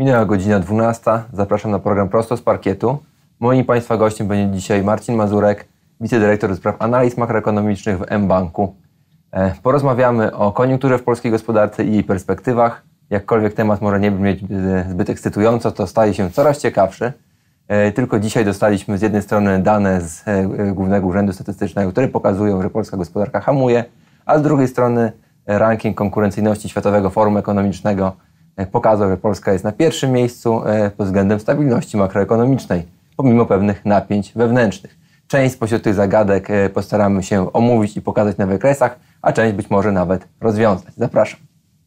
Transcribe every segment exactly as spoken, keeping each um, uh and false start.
Minęła godzina dwunasta. Zapraszam na program Prosto z Parkietu. Moim Państwa gościem będzie dzisiaj Marcin Mazurek, wicedyrektor do spraw analiz makroekonomicznych w mBanku. Porozmawiamy o koniunkturze w polskiej gospodarce i jej perspektywach. Jakkolwiek temat może nie brzmieć zbyt ekscytująco, to staje się coraz ciekawszy. Tylko dzisiaj dostaliśmy z jednej strony dane z Głównego Urzędu Statystycznego, które pokazują, że polska gospodarka hamuje, a z drugiej strony ranking konkurencyjności Światowego Forum Ekonomicznego pokazał, że Polska jest na pierwszym miejscu pod względem stabilności makroekonomicznej, pomimo pewnych napięć wewnętrznych. Część spośród tych zagadek postaramy się omówić i pokazać na wykresach, a część być może nawet rozwiązać. Zapraszam.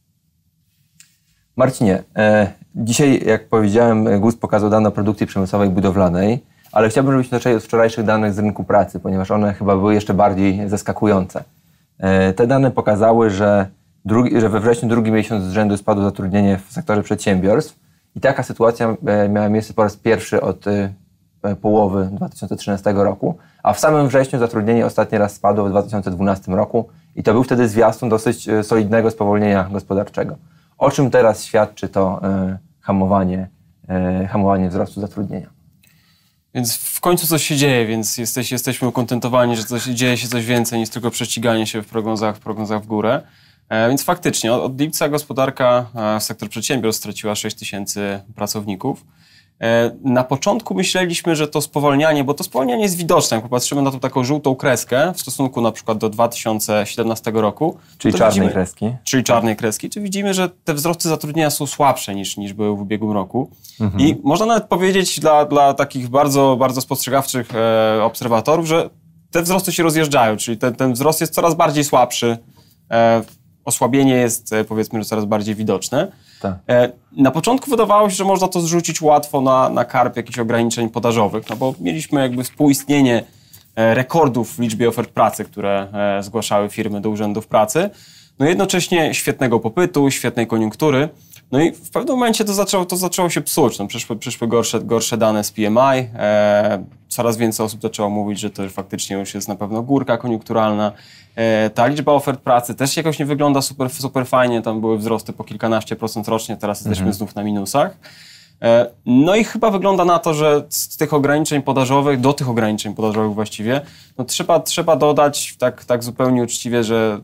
Marcinie, e, dzisiaj, jak powiedziałem, GUS pokazał dane o produkcji przemysłowej budowlanej, ale chciałbym, żebyśmy zaczęli od wczorajszych danych z rynku pracy, ponieważ one chyba były jeszcze bardziej zaskakujące. E, te dane pokazały, że, drugi, że we wrześniu drugi miesiąc z rzędu spadło zatrudnienie w sektorze przedsiębiorstw i taka sytuacja e, miała miejsce po raz pierwszy od e, połowy dwa tysiące trzynastego roku, a w samym wrześniu zatrudnienie ostatni raz spadło w dwa tysiące dwunastym roku i to był wtedy zwiastun dosyć e, solidnego spowolnienia gospodarczego. O czym teraz świadczy to e, hamowanie, e, hamowanie wzrostu zatrudnienia? Więc w końcu coś się dzieje, więc jesteś, jesteśmy ukontentowani, że coś, dzieje się coś więcej niż tylko prześciganie się w prognozach, w prognozach w górę. E, więc faktycznie od, od lipca gospodarka, e, sektor przedsiębiorstw straciła sześć tysięcy pracowników. E, na początku myśleliśmy, że to spowolnianie, bo to spowolnianie jest widoczne, jak popatrzymy na tą taką żółtą kreskę w stosunku na przykład do dwa tysiące siedemnastego roku. Czyli czarnej widzimy, kreski. Czyli czarnej kreski. Czy widzimy, że te wzrosty zatrudnienia są słabsze niż, niż były w ubiegłym roku. Mhm. I można nawet powiedzieć dla, dla takich bardzo, bardzo spostrzegawczych e, obserwatorów, że te wzrosty się rozjeżdżają, czyli ten, ten wzrost jest coraz bardziej słabszy. E, osłabienie jest, e, powiedzmy, że coraz bardziej widoczne. Tak. E, na początku wydawało się, że można to zrzucić łatwo na, na karb jakichś ograniczeń podażowych, no bo mieliśmy jakby współistnienie e, rekordów w liczbie ofert pracy, które e, zgłaszały firmy do urzędów pracy, no jednocześnie świetnego popytu, świetnej koniunktury, no i w pewnym momencie to zaczęło, to zaczęło się psuć, no przyszły, przyszły gorsze, gorsze dane z P M I, e, coraz więcej osób zaczęło mówić, że to już faktycznie już jest na pewno górka koniunkturalna. E, ta liczba ofert pracy też jakoś nie wygląda super, super fajnie, tam były wzrosty po kilkanaście procent rocznie, teraz jesteśmy mhm. znów na minusach. E, no i chyba wygląda na to, że z tych ograniczeń podażowych, do tych ograniczeń podażowych właściwie, no trzeba, trzeba dodać tak, tak zupełnie uczciwie, że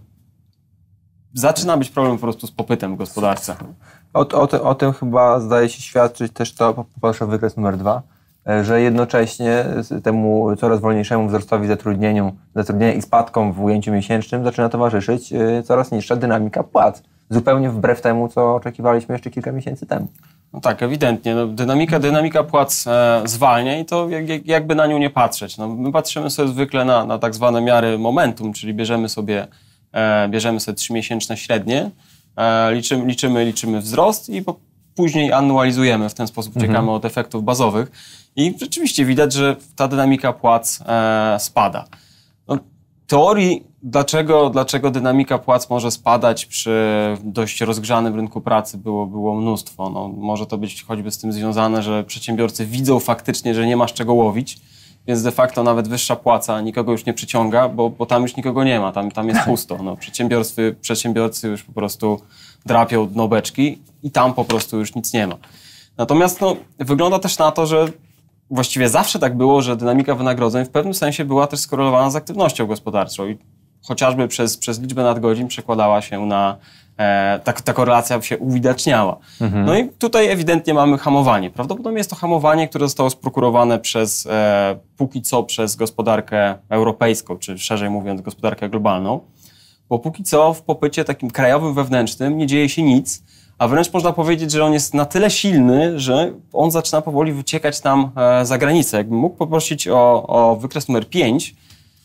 zaczyna być problem po prostu z popytem w gospodarce. O, o, te, o tym chyba zdaje się świadczyć też to, poproszę wykres numer dwa, że jednocześnie temu coraz wolniejszemu wzrostowi zatrudnieniu, zatrudnienia i spadkom w ujęciu miesięcznym zaczyna towarzyszyć coraz niższa dynamika płac. Zupełnie wbrew temu, co oczekiwaliśmy jeszcze kilka miesięcy temu. No tak, ewidentnie. No, dynamika, dynamika płac e, zwalnia i to jak, jakby na nią nie patrzeć. No, my patrzymy sobie zwykle na, na tak zwane miary momentum, czyli bierzemy sobie, e, bierzemy sobie trzymiesięczne średnie, e, liczymy, liczymy, liczymy wzrost i po, później anualizujemy. W ten sposób uciekamy mhm. od efektów bazowych. I rzeczywiście widać, że ta dynamika płac e, spada. No, teorii, dlaczego, dlaczego dynamika płac może spadać przy dość rozgrzanym rynku pracy było, było mnóstwo. No, może to być choćby z tym związane, że przedsiębiorcy widzą faktycznie, że nie ma z czego łowić, więc de facto nawet wyższa płaca nikogo już nie przyciąga, bo, bo tam już nikogo nie ma, tam, tam jest pusto. No, przedsiębiorcy, przedsiębiorcy już po prostu drapią dno beczki i tam po prostu już nic nie ma. Natomiast no, wygląda też na to, że właściwie zawsze tak było, że dynamika wynagrodzeń w pewnym sensie była też skorelowana z aktywnością gospodarczą i chociażby przez, przez liczbę nadgodzin przekładała się na, e, ta, ta korelacja się uwidaczniała. Mhm. No i tutaj ewidentnie mamy hamowanie. Prawdopodobnie jest to hamowanie, które zostało sprokurowane przez, e, póki co przez gospodarkę europejską, czy szerzej mówiąc gospodarkę globalną, bo póki co w popycie takim krajowym, wewnętrznym nie dzieje się nic, a wręcz można powiedzieć, że on jest na tyle silny, że on zaczyna powoli wyciekać nam e, za granicę. Jakbym mógł poprosić o, o wykres numer pięć,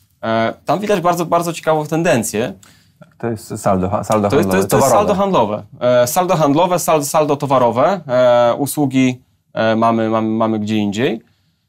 e, tam widać bardzo, bardzo ciekawą tendencję. To jest saldo, saldo to jest, handlowe, to jest, to jest saldo handlowe. E, saldo handlowe, saldo, saldo towarowe, e, usługi e, mamy, mamy, mamy gdzie indziej.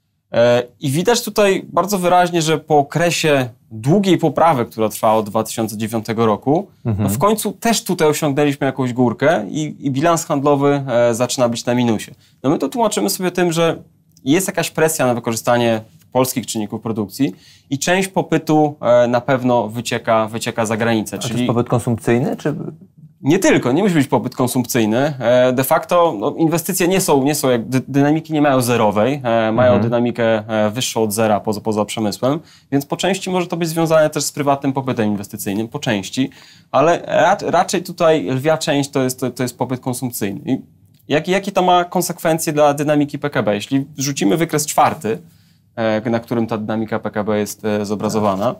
E, I widać tutaj bardzo wyraźnie, że po okresie długiej poprawy, która trwała od dwa tysiące dziewiątego roku, mhm. no w końcu też tutaj osiągnęliśmy jakąś górkę i, i bilans handlowy e, zaczyna być na minusie. No my to tłumaczymy sobie tym, że jest jakaś presja na wykorzystanie polskich czynników produkcji i część popytu e, na pewno wycieka, wycieka za granicę. A czyli to jest popyt konsumpcyjny, czy Nie tylko, nie musi być popyt konsumpcyjny. De facto no, inwestycje nie są, nie są jak dy, dynamiki nie mają zerowej, mają mhm. dynamikę wyższą od zera poza, poza przemysłem, więc po części może to być związane też z prywatnym popytem inwestycyjnym, po części, ale raczej tutaj lwia część to jest, to, to jest popyt konsumpcyjny. I jakie, jakie to ma konsekwencje dla dynamiki P K B? Jeśli rzucimy wykres czwarty, na którym ta dynamika P K B jest zobrazowana,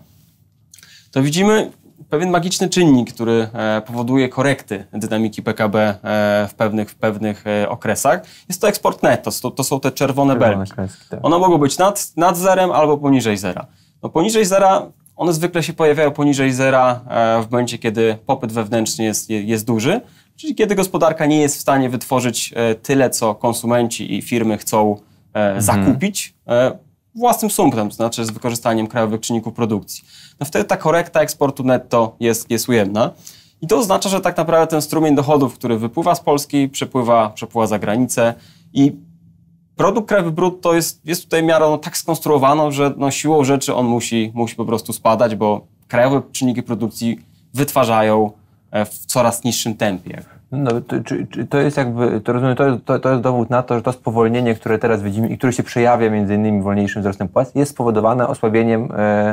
to widzimy pewien magiczny czynnik, który powoduje korekty dynamiki P K B w pewnych, w pewnych okresach. Jest to eksport netto, to, to są te czerwone, czerwone belki. Kreski, tak. One mogą być nad, nad zerem albo poniżej zera. No poniżej zera, one zwykle się pojawiają poniżej zera w momencie, kiedy popyt wewnętrzny jest, jest duży, czyli kiedy gospodarka nie jest w stanie wytworzyć tyle, co konsumenci i firmy chcą mhm. zakupić własnym sumptem, to znaczy z wykorzystaniem krajowych czynników produkcji. No wtedy ta korekta eksportu netto jest, jest ujemna. I to oznacza, że tak naprawdę ten strumień dochodów, który wypływa z Polski, przepływa, przepływa za granicę i produkt krajowy brutto jest, jest tutaj miarą tak skonstruowano, że no siłą rzeczy on musi, musi po prostu spadać, bo krajowe czynniki produkcji wytwarzają w coraz niższym tempie. No, to, czy, czy to jest jakby, to rozumiem, to jest, to, to jest dowód na to, że to spowolnienie, które teraz widzimy i które się przejawia między innymi wolniejszym wzrostem płac, jest spowodowane osłabieniem e, e,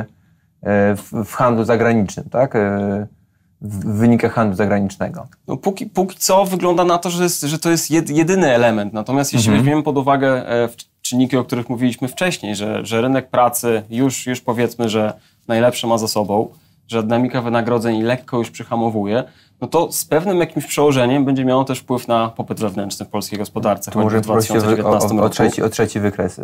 w, w handlu zagranicznym, tak? E, w wynikach handlu zagranicznego. No, póki, póki co wygląda na to, że, jest, że to jest jed, jedyny element. Natomiast jeśli mhm. weźmiemy pod uwagę e, czynniki, o których mówiliśmy wcześniej, że, że rynek pracy już, już powiedzmy, że najlepsze ma za sobą, że dynamika wynagrodzeń lekko już przyhamowuje, no to z pewnym jakimś przełożeniem będzie miało też wpływ na popyt wewnętrzny w polskiej gospodarce. To może prosić o, o, o, trzeci, o trzeci wykres.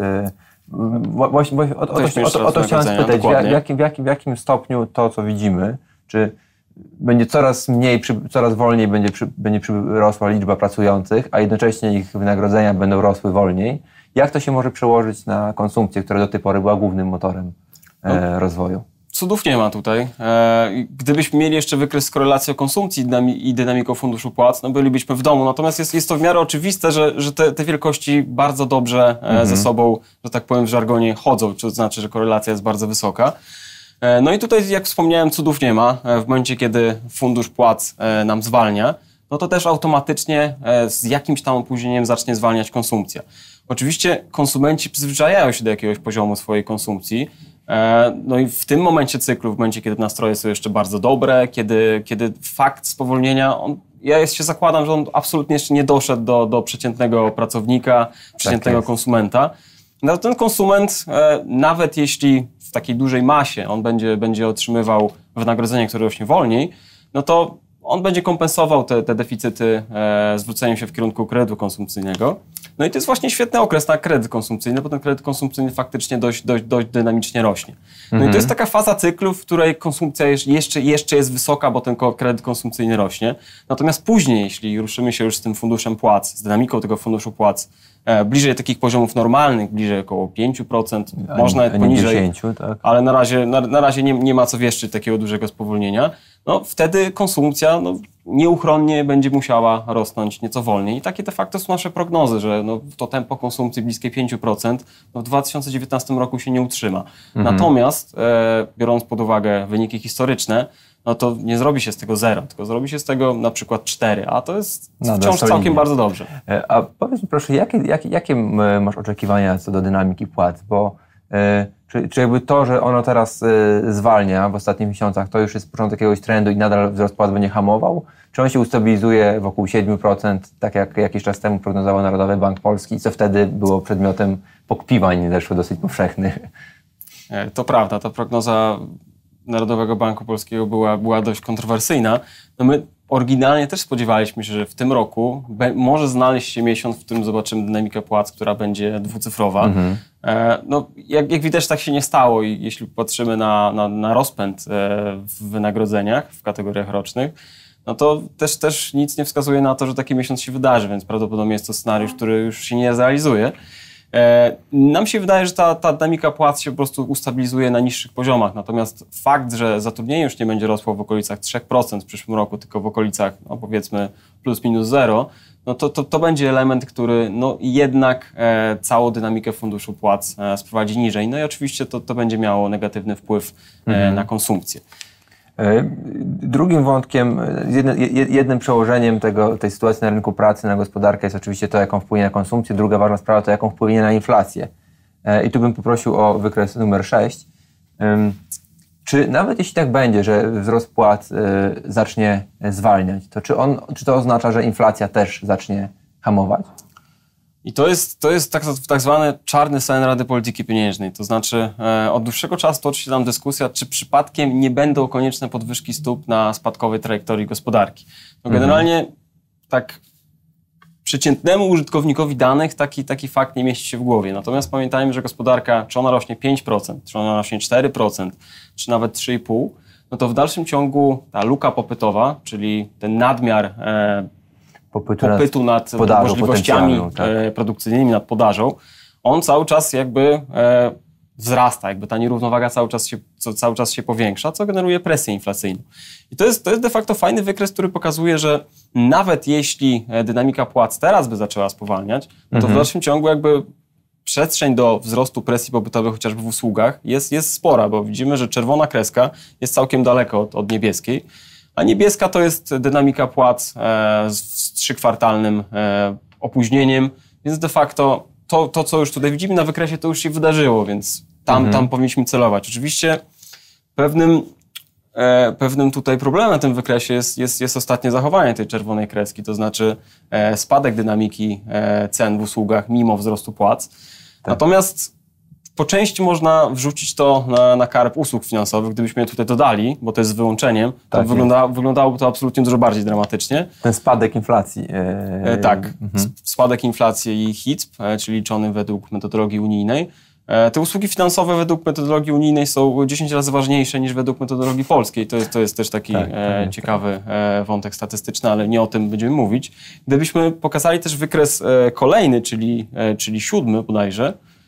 Właśnie, właśnie o, o, to, o, o to chciałem spytać, w jakim, w, jakim, w jakim stopniu to, co widzimy, czy będzie coraz mniej, przy, coraz wolniej będzie, przy, będzie przyrosła liczba pracujących, a jednocześnie ich wynagrodzenia będą rosły wolniej. Jak to się może przełożyć na konsumpcję, która do tej pory była głównym motorem e, rozwoju? Cudów nie ma tutaj. Gdybyśmy mieli jeszcze wykres z korelacją konsumpcji i dynamiką funduszu płac, no bylibyśmy w domu. Natomiast jest, jest to w miarę oczywiste, że, że te, te wielkości bardzo dobrze mhm. ze sobą, że tak powiem w żargonie, chodzą, to znaczy, że korelacja jest bardzo wysoka. No i tutaj, jak wspomniałem, cudów nie ma. W momencie, kiedy fundusz płac nam zwalnia, no to też automatycznie z jakimś tam opóźnieniem zacznie zwalniać konsumpcja. Oczywiście konsumenci przyzwyczajają się do jakiegoś poziomu swojej konsumpcji. No i w tym momencie cyklu, w momencie, kiedy nastroje są jeszcze bardzo dobre, kiedy, kiedy fakt spowolnienia, on, ja się zakładam, że on absolutnie jeszcze nie doszedł do, do przeciętnego pracownika, przeciętnego tak konsumenta. No ten konsument, nawet jeśli w takiej dużej masie on będzie, będzie otrzymywał wynagrodzenie, które rośnie wolniej, no to on będzie kompensował te, te deficyty e, zwróceniem się w kierunku kredytu konsumpcyjnego. No i to jest właśnie świetny okres na kredyt konsumpcyjny, bo ten kredyt konsumpcyjny faktycznie dość, dość, dość dynamicznie rośnie. No mhm. i to jest taka faza cyklu, w której konsumpcja jeszcze, jeszcze jest wysoka, bo ten kredyt konsumpcyjny rośnie. Natomiast później, jeśli ruszymy się już z tym funduszem płac, z dynamiką tego funduszu płac, e, bliżej takich poziomów normalnych, bliżej około pięć procent, a można nawet poniżej, dziesięć, tak. ale na razie, na, na razie nie, nie ma co wieszczyć takiego dużego spowolnienia. No wtedy konsumpcja no, nieuchronnie będzie musiała rosnąć nieco wolniej. I takie de facto są nasze prognozy, że no, to tempo konsumpcji bliskie pięć procent no, w dwa tysiące dziewiętnastym roku się nie utrzyma. Mhm. Natomiast e, biorąc pod uwagę wyniki historyczne, no to nie zrobi się z tego zero, tylko zrobi się z tego na przykład cztery, a to jest no, wciąż całkiem bardzo dobrze. A powiedz mi proszę, jakie, jakie, jakie masz oczekiwania co do dynamiki płac? Bo e, Czy, czy jakby to, że ono teraz y, zwalnia w ostatnich miesiącach, to już jest początek jakiegoś trendu i nadal wzrost płac będzie hamował? Czy on się ustabilizuje wokół siedem procent, tak jak jakiś czas temu prognozował Narodowy Bank Polski, co wtedy było przedmiotem pokpiwań zeszło dosyć powszechnych? To prawda, ta prognoza Narodowego Banku Polskiego była, była dość kontrowersyjna. No my oryginalnie też spodziewaliśmy się, że w tym roku be, może znaleźć się miesiąc, w którym zobaczymy dynamikę płac, która będzie dwucyfrowa. Mhm. E, no, jak, jak widać, tak się nie stało i jeśli patrzymy na, na, na rozpęd e, w wynagrodzeniach w kategoriach rocznych, no to też, też nic nie wskazuje na to, że taki miesiąc się wydarzy, więc prawdopodobnie jest to scenariusz, który już się nie zrealizuje. E, nam się wydaje, że ta, ta dynamika płac się po prostu ustabilizuje na niższych poziomach, natomiast fakt, że zatrudnienie już nie będzie rosło w okolicach trzy procent w przyszłym roku, tylko w okolicach, no powiedzmy, plus minus zero, no to, to, to będzie element, który no jednak e, całą dynamikę funduszu płac e, sprowadzi niżej. No i oczywiście to, to będzie miało negatywny wpływ e, mhm. na konsumpcję. Drugim wątkiem, jednym przełożeniem tego, tej sytuacji na rynku pracy na gospodarkę jest oczywiście to, jaką wpłynie na konsumpcję. Druga ważna sprawa to, jaką wpłynie na inflację. I tu bym poprosił o wykres numer sześć. Czy nawet jeśli tak będzie, że wzrost płac zacznie zwalniać, to czy, on, czy to oznacza, że inflacja też zacznie hamować? I to jest, to jest tak, tak zwany czarny sen Rady Polityki Pieniężnej. To znaczy e, od dłuższego czasu toczy się tam dyskusja, czy przypadkiem nie będą konieczne podwyżki stóp na spadkowej trajektorii gospodarki. No generalnie mhm. tak przeciętnemu użytkownikowi danych taki, taki fakt nie mieści się w głowie. Natomiast pamiętajmy, że gospodarka, czy ona rośnie pięć procent, czy ona rośnie cztery procent, czy nawet trzy i pół procent, no to w dalszym ciągu ta luka popytowa, czyli ten nadmiar e, popytu, popytu nad, nad podażą, możliwościami tak. e, produkcyjnymi, nad podażą, on cały czas jakby e, wzrasta, jakby ta nierównowaga cały czas się, co, cały czas się powiększa, co generuje presję inflacyjną. I to jest, to jest de facto fajny wykres, który pokazuje, że nawet jeśli dynamika płac teraz by zaczęła spowalniać, no to mhm. w dalszym ciągu jakby przestrzeń do wzrostu presji popytowej chociażby w usługach jest, jest spora, bo widzimy, że czerwona kreska jest całkiem daleko od, od niebieskiej, a niebieska to jest dynamika płac e, z trzykwartalnym e, opóźnieniem, więc de facto to, to, co już tutaj widzimy na wykresie, to już się wydarzyło, więc tam, mhm. tam powinniśmy celować. Oczywiście pewnym, e, pewnym tutaj problemem na tym wykresie jest, jest, jest ostatnie zachowanie tej czerwonej kreski, to znaczy e, spadek dynamiki e, cen w usługach mimo wzrostu płac. Tak. Natomiast po części można wrzucić to na, na karb usług finansowych. Gdybyśmy je tutaj dodali, bo to jest z wyłączeniem, to tak wygląda, wyglądałoby to absolutnie dużo bardziej dramatycznie. Ten spadek inflacji. Yy... E, tak, mhm. spadek inflacji i H I C P, e, czyli liczony według metodologii unijnej. E, te usługi finansowe według metodologii unijnej są dziesięć razy ważniejsze niż według metodologii polskiej. To jest, to jest też taki tak, e, ciekawy e, wątek statystyczny, ale nie o tym będziemy mówić. Gdybyśmy pokazali też wykres e, kolejny, czyli, e, czyli siódmy bodajże,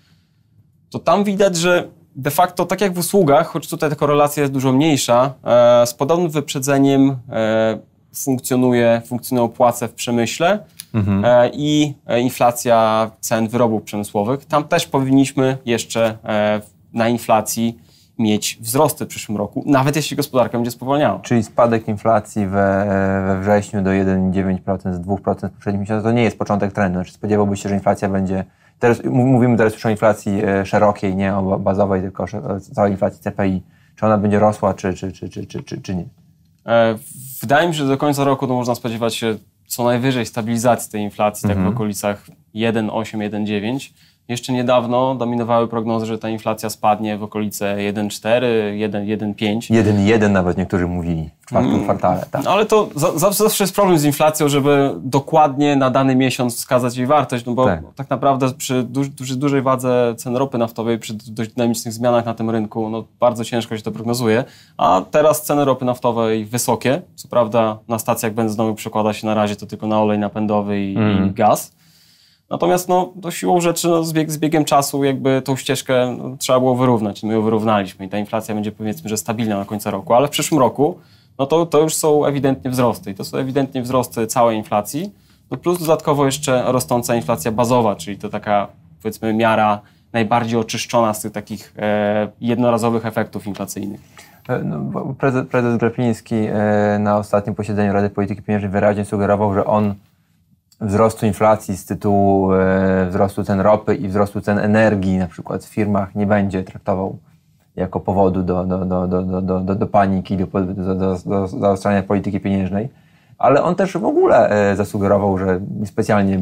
to tam widać, że de facto, tak jak w usługach, choć tutaj ta korelacja jest dużo mniejsza, e, z podobnym wyprzedzeniem e, funkcjonuje, funkcjonują płace w przemyśle mhm. e, i e, inflacja cen wyrobów przemysłowych. Tam też powinniśmy jeszcze e, na inflacji mieć wzrosty w przyszłym roku, nawet jeśli gospodarka będzie spowalniała. Czyli spadek inflacji we, we wrześniu do jeden przecinek dziewięć procent z dwa procent w poprzednim miesiącu to nie jest początek trendu. Znaczy spodziewałbyś się, że inflacja będzie... Teraz, mówimy teraz już o inflacji szerokiej, nie o bazowej, tylko o całej inflacji C P I. Czy ona będzie rosła, czy, czy, czy, czy, czy, czy, czy nie? Wydaje mi się, że do końca roku to można spodziewać się co najwyżej stabilizacji tej inflacji, mhm. tak w okolicach jeden przecinek osiem do jeden przecinek dziewięć. Jeszcze niedawno dominowały prognozy, że ta inflacja spadnie w okolice jeden przecinek cztery, jeden przecinek pięć. jeden przecinek jeden nawet niektórzy mówili w czwartym mm. kwartale. Tak. No ale to za, zawsze jest problem z inflacją, żeby dokładnie na dany miesiąc wskazać jej wartość, no bo tak, tak naprawdę przy duż, duży, dużej wadze cen ropy naftowej, przy dość dynamicznych zmianach na tym rynku, no bardzo ciężko się to prognozuje, a teraz ceny ropy naftowej wysokie, co prawda na stacjach benzynowych przekłada się na razie to tylko na olej napędowy i, mm. i gaz. Natomiast no, to siłą rzeczy no, z, bieg, z biegiem czasu jakby tą ścieżkę no, trzeba było wyrównać. My ją wyrównaliśmy i ta inflacja będzie powiedzmy, że stabilna na końcu roku, ale w przyszłym roku no to, to już są ewidentnie wzrosty i to są ewidentnie wzrosty całej inflacji, no plus dodatkowo jeszcze rosnąca inflacja bazowa, czyli to taka powiedzmy miara najbardziej oczyszczona z tych takich e, jednorazowych efektów inflacyjnych. No, prezes, prezes Glapiński e, na ostatnim posiedzeniu Rady Polityki Pieniężnej wyraźnie sugerował, że on wzrostu inflacji z tytułu e, wzrostu cen ropy i wzrostu cen energii na przykład w firmach nie będzie traktował jako powodu do, do, do, do, do, do, do paniki, do, do, do, do zaostrzania polityki pieniężnej. Ale on też w ogóle e, zasugerował, że specjalnie,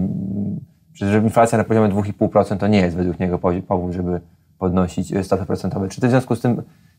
że inflacja na poziomie dwa przecinek pięć procent to nie jest według niego powód, żeby podnosić stopy procentowe. Czy ty w związku z tym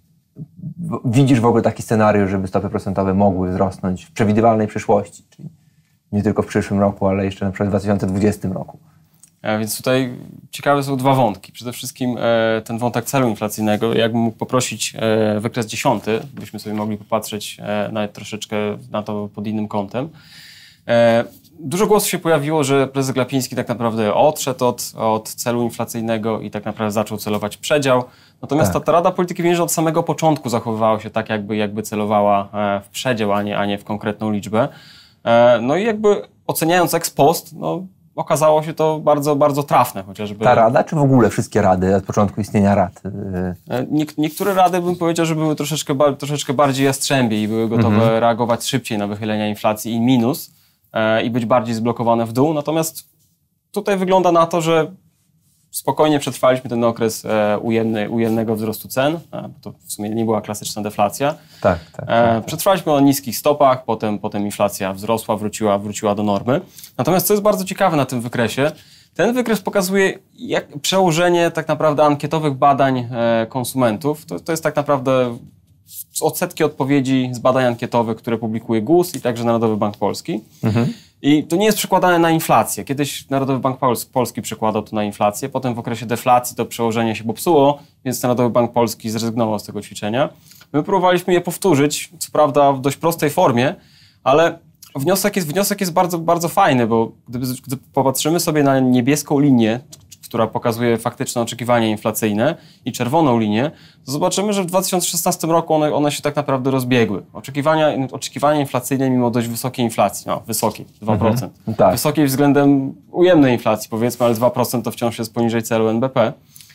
widzisz w ogóle taki scenariusz, żeby stopy procentowe mogły wzrosnąć w przewidywalnej przyszłości? Czyli nie tylko w przyszłym roku, ale jeszcze na przykład w dwa tysiące dwudziestym roku. A więc tutaj ciekawe są dwa wątki. Przede wszystkim e, ten wątek celu inflacyjnego. Jakbym mógł poprosić e, wykres dziesiąty, byśmy sobie mogli popatrzeć e, nawet troszeczkę na to pod innym kątem. E, dużo głosów się pojawiło, że prezes Glapiński tak naprawdę odszedł od, od celu inflacyjnego i tak naprawdę zaczął celować w przedział. Natomiast tak. ta, ta Rada Polityki Pieniężnej od samego początku zachowywała się tak, jakby, jakby celowała e, w przedział, a nie, a nie w konkretną liczbę. No i jakby oceniając ex post, no, okazało się to bardzo, bardzo trafne chociażby. Ta rada, czy w ogóle wszystkie rady od początku istnienia rad? Nie, niektóre rady bym powiedział, że były troszeczkę, troszeczkę bardziej jastrzębie i były gotowe mhm. reagować szybciej na wychylenia inflacji i minus e, i być bardziej zblokowane w dół. Natomiast tutaj wygląda na to, że spokojnie przetrwaliśmy ten okres e, ujemny, ujemnego wzrostu cen. E, to w sumie nie była klasyczna deflacja. Tak, tak, e, tak. Przetrwaliśmy na niskich stopach, potem, potem inflacja wzrosła, wróciła, wróciła do normy. Natomiast co jest bardzo ciekawe na tym wykresie, ten wykres pokazuje jak przełożenie tak naprawdę ankietowych badań e, konsumentów. To, to jest tak naprawdę odsetki odpowiedzi z badań ankietowych, które publikuje G U S i także Narodowy Bank Polski. Mhm. I to nie jest przekładane na inflację. Kiedyś Narodowy Bank Pols- Polski przekładał to na inflację, potem w okresie deflacji to przełożenie się popsuło, więc Narodowy Bank Polski zrezygnował z tego ćwiczenia. My próbowaliśmy je powtórzyć, co prawda w dość prostej formie, ale wniosek jest, wniosek jest bardzo, bardzo fajny, bo gdy, gdy popatrzymy sobie na niebieską linię, która pokazuje faktyczne oczekiwania inflacyjne i czerwoną linię, to zobaczymy, że w dwa tysiące szesnastym roku one, one się tak naprawdę rozbiegły. Oczekiwania, oczekiwania inflacyjne mimo dość wysokiej inflacji, no wysokiej, dwa procent. Mhm, tak. Wysokiej względem ujemnej inflacji powiedzmy, ale dwa procent to wciąż jest poniżej celu N B P.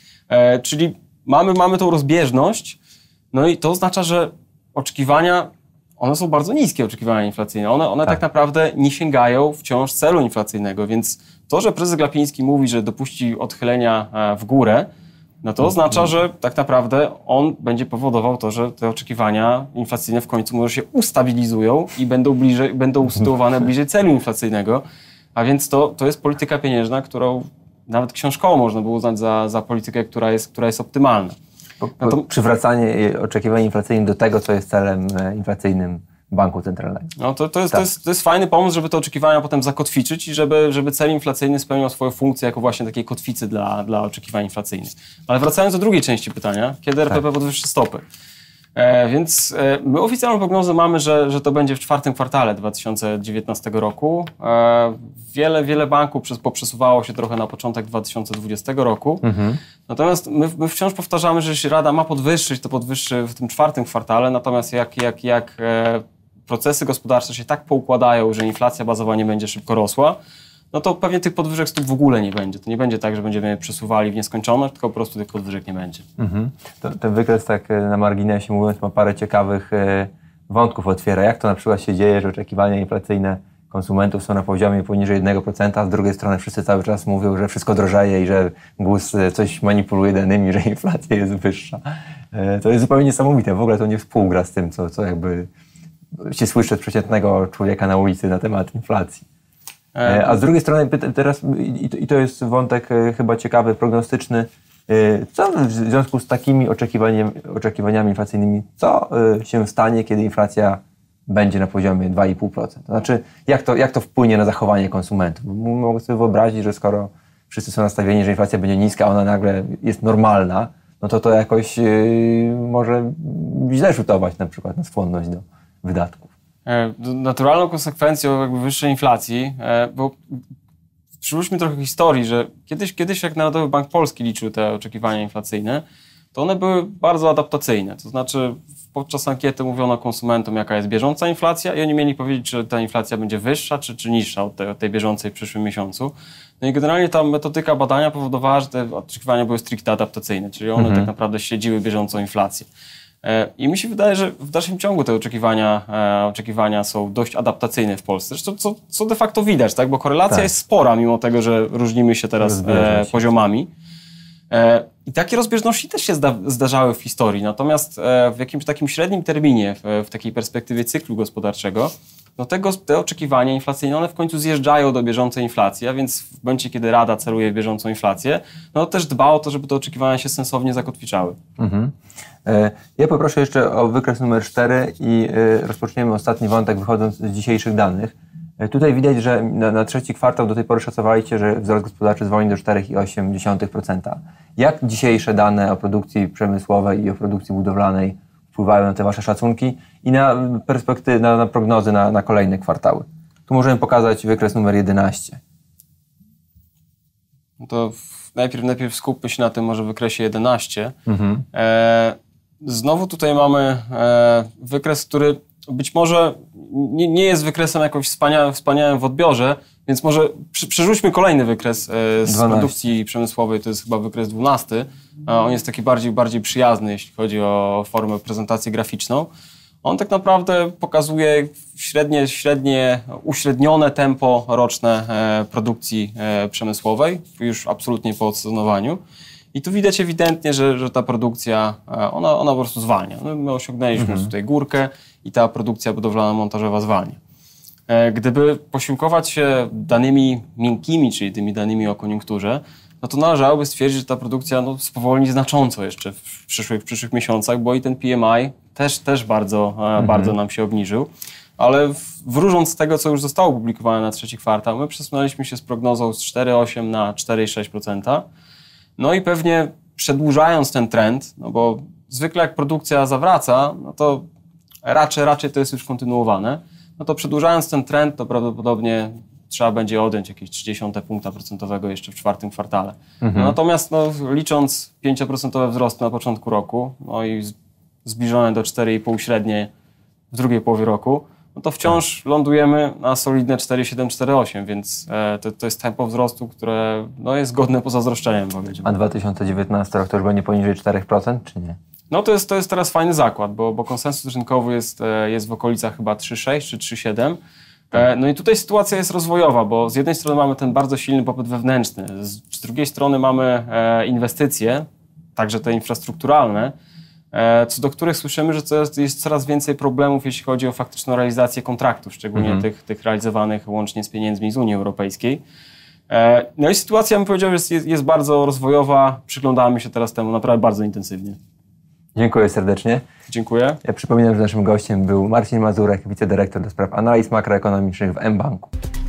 E, czyli mamy, mamy tą rozbieżność, no i to oznacza, że oczekiwania, one są bardzo niskie, oczekiwania inflacyjne. One, one tak. tak naprawdę nie sięgają wciąż celu inflacyjnego, więc to, że prezes Glapiński mówi, że dopuści odchylenia w górę, no to oznacza, że tak naprawdę on będzie powodował to, że te oczekiwania inflacyjne w końcu może się ustabilizują i będą, bliżej, będą usytuowane bliżej celu inflacyjnego, a więc to, to jest polityka pieniężna, którą nawet książkowo można było uznać za, za politykę, która jest, która jest optymalna. No to przywracanie oczekiwań inflacyjnych do tego, co jest celem inflacyjnym Banku Centralnego. No to, to, jest, tak. to, jest, to jest fajny pomysł, żeby te oczekiwania potem zakotwiczyć i żeby, żeby cel inflacyjny spełniał swoją funkcję jako właśnie takiej kotwicy dla, dla oczekiwań inflacyjnych. Ale wracając do drugiej części pytania, kiedy R P P tak. podwyższy stopy? E, więc e, my oficjalną prognozę mamy, że, że to będzie w czwartym kwartale dwa tysiące dziewiętnastego roku. E, wiele, wiele banków przez, poprzesuwało się trochę na początek dwa tysiące dwudziestego roku. Mhm. Natomiast my, my wciąż powtarzamy, że jeśli Rada ma podwyższyć, to podwyższy w tym czwartym kwartale. Natomiast jak, jak, jak e, procesy gospodarcze się tak poukładają, że inflacja bazowa nie będzie szybko rosła, no to pewnie tych podwyżek stóp w ogóle nie będzie. To nie będzie tak, że będziemy je przesuwali w nieskończoność, tylko po prostu tych podwyżek nie będzie. Mhm. To, ten wykres, tak na marginesie mówiąc, ma parę ciekawych e, wątków otwiera. Jak to na przykład się dzieje, że oczekiwania inflacyjne konsumentów są na poziomie poniżej jednego procenta, a z drugiej strony wszyscy cały czas mówią, że wszystko drożeje i że G U S coś manipuluje danymi, że inflacja jest wyższa. E, to jest zupełnie niesamowite. W ogóle to nie współgra z tym, co, co jakby się słyszy od przeciętnego człowieka na ulicy na temat inflacji. A z drugiej strony teraz, i to jest wątek chyba ciekawy, prognostyczny, co w związku z takimi oczekiwaniami, oczekiwaniami inflacyjnymi, co się stanie, kiedy inflacja będzie na poziomie dwa i pół procent? To znaczy, jak to, jak to wpłynie na zachowanie konsumentów? Mogę sobie wyobrazić, że skoro wszyscy są nastawieni, że inflacja będzie niska, a ona nagle jest normalna, no to to jakoś może źle rzutować na przykład na skłonność do wydatków. Naturalną konsekwencją jakby wyższej inflacji, bo przyłóżmy trochę historii, że kiedyś, kiedyś jak Narodowy Bank Polski liczył te oczekiwania inflacyjne, to one były bardzo adaptacyjne. To znaczy podczas ankiety mówiono konsumentom, jaka jest bieżąca inflacja i oni mieli powiedzieć, czy ta inflacja będzie wyższa, czy, czy niższa od tej, od tej bieżącej w przyszłym miesiącu. No i generalnie ta metodyka badania powodowała, że te oczekiwania były stricte adaptacyjne, czyli one mhm. tak naprawdę śledziły bieżącą inflację. I mi się wydaje, że w dalszym ciągu te oczekiwania, e, oczekiwania są dość adaptacyjne w Polsce. Zresztą co, co de facto widać, tak? Bo korelacja tak. jest spora, mimo tego, że różnimy się teraz e, poziomami. E, I takie rozbieżności też się zda, zdarzały w historii. Natomiast e, w jakimś takim średnim terminie, w, w takiej perspektywie cyklu gospodarczego, no tego, te oczekiwania inflacyjne, one w końcu zjeżdżają do bieżącej inflacji, a więc w momencie, kiedy Rada celuje w bieżącą inflację, no też dba o to, żeby te oczekiwania się sensownie zakotwiczały. Mhm. Ja poproszę jeszcze o wykres numer cztery i rozpoczniemy ostatni wątek wychodząc z dzisiejszych danych. Tutaj widać, że na, na trzeci kwartał do tej pory szacowaliście, że wzrost gospodarczy zwolni do cztery i osiem dziesiątych procent. Jak dzisiejsze dane o produkcji przemysłowej i o produkcji budowlanej wpływają na te wasze szacunki i na perspektywy, na, na prognozy na, na kolejne kwartały? Tu możemy pokazać wykres numer jedenaście. No to najpierw, najpierw skupmy się na tym może wykresie jedenaście. Mhm. E, znowu tutaj mamy e, wykres, który być może nie, nie jest wykresem jakoś wspania, wspaniałym w odbiorze, więc może przy, przerzućmy kolejny wykres e, z dwanaście. Produkcji przemysłowej, to jest chyba wykres dwunasty. A on jest taki bardziej, bardziej przyjazny, jeśli chodzi o formę prezentacji graficzną. On tak naprawdę pokazuje średnie, średnie uśrednione tempo roczne e, produkcji e, przemysłowej, już absolutnie po odsezonowaniu. I tu widać ewidentnie, że, że ta produkcja, e, ona, ona po prostu zwalnia. No, my osiągnęliśmy mhm. tutaj górkę i ta produkcja budowlana montażowa zwalnia. E, gdyby posiłkować się danymi miękkimi, czyli tymi danymi o koniunkturze, no to należałoby stwierdzić, że ta produkcja no, spowolni znacząco jeszcze w przyszłych, w przyszłych miesiącach, bo i ten P M I też, też bardzo, mhm. bardzo nam się obniżył. Ale wróżąc z tego, co już zostało opublikowane na trzeci kwartał, my przesunęliśmy się z prognozą z cztery przecinek osiem na cztery przecinek sześć procent. No i pewnie przedłużając ten trend, no bo zwykle jak produkcja zawraca, no to raczej, raczej to jest już kontynuowane, no to przedłużając ten trend, to prawdopodobnie trzeba będzie odjąć jakieś trzydzieści punkta procentowego jeszcze w czwartym kwartale. Mhm. No natomiast no, licząc pięć procent wzrostu na początku roku, no i zbliżone do cztery przecinek pięć średnie w drugiej połowie roku, no to wciąż lądujemy na solidne cztery przecinek siedem cztery przecinek osiem, więc e, to, to jest tempo wzrostu, które no, jest godne pozazdroszczeniem. A dwa tysiące dziewiętnasty rok to już będzie poniżej cztery procent, czy nie? No to jest, to jest teraz fajny zakład, bo, bo konsensus rynkowy jest, jest w okolicach chyba trzy przecinek sześć czy trzy przecinek siedem. No i tutaj sytuacja jest rozwojowa, bo z jednej strony mamy ten bardzo silny popyt wewnętrzny, z drugiej strony mamy inwestycje, także te infrastrukturalne, co do których słyszymy, że to jest, jest coraz więcej problemów, jeśli chodzi o faktyczną realizację kontraktów, szczególnie mhm. tych, tych realizowanych łącznie z pieniędzmi z Unii Europejskiej. No i sytuacja, bym powiedział, jest, jest bardzo rozwojowa, przyglądamy się teraz temu naprawdę bardzo intensywnie. Dziękuję serdecznie. Dziękuję. Ja przypominam, że naszym gościem był Marcin Mazurek, wicedyrektor do spraw analiz makroekonomicznych w mBanku.